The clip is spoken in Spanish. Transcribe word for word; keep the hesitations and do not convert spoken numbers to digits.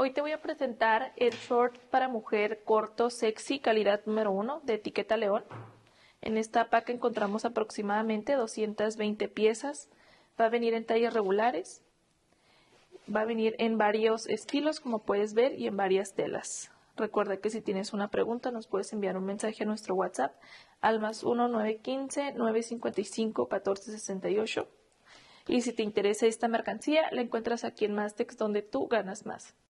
Hoy te voy a presentar el short para mujer corto, sexy, calidad número uno de etiqueta León. En esta paca encontramos aproximadamente doscientas veinte piezas. Va a venir en tallas regulares. Va a venir en varios estilos, como puedes ver, y en varias telas. Recuerda que si tienes una pregunta nos puedes enviar un mensaje a nuestro WhatsApp al más uno nueve uno cinco nueve cinco cinco uno cuatro seis ocho. Y si te interesa esta mercancía, la encuentras aquí en Mastex, donde tú ganas más.